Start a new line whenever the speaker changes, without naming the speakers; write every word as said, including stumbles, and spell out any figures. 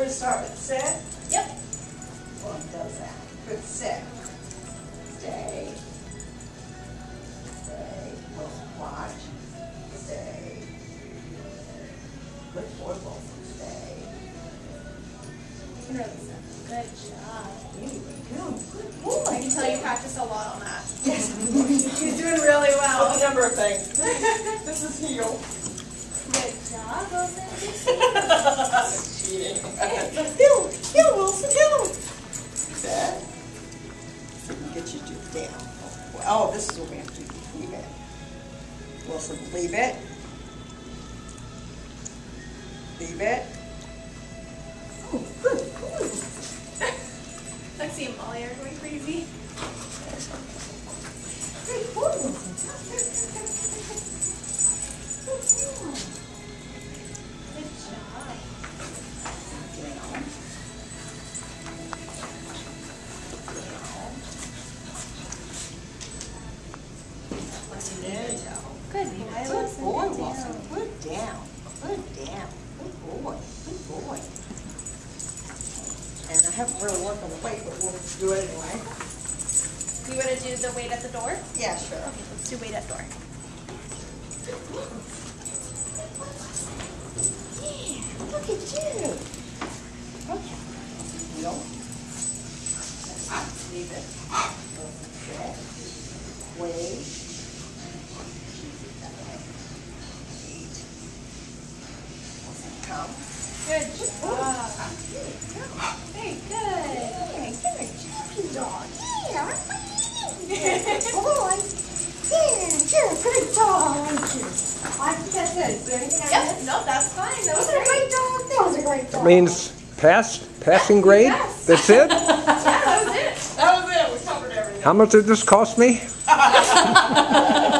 going to start with sit?
Yep.
One does that. Good sit. Stay. Stay. Wilson, watch. Stay. Good boy, Wilson. Stay.
You can really sit. Good job.
There you go. Good boy.
I can tell you practice a lot on that.
Yes.
She's doing really well.
Well, a number of things. This is heel.
Good job, Wilson.
Cheating. Heel, heel, Wilson, heel. Set. So we get you to down. Oh, this is what we have to do. Leave it. Wilson, leave it. Leave it. Oh, good boy.
Let's see, Molly, are going crazy.
Great boy, Wilson. Good boy.
Good job.
Down. There you go.
Good boy,
Good
Wilson.
boy,
Good
Wilson.
down.
Good down. Good down. Good boy. Good boy. And I haven't really worked on the weight, but we'll do it anyway.
You want to do the weight at the door?
Yeah, sure.
Okay, let's do weight at door.
Yeah, look at you. Okay. Heel. Leave it. Set. Wait. Come.
Good job. Very good.
Yeah, good job, dog. Yeah. Good boy. Yeah, good, good dog. I think that's it. Is there anything I
Yep,
missed?
no, that's fine. That was
That was a
great.
great dog. That was a great dog.
That means pass, passing grade?
Yes.
That's it?
Yeah, that was it.
That was it. We covered everything.
How much did this cost me?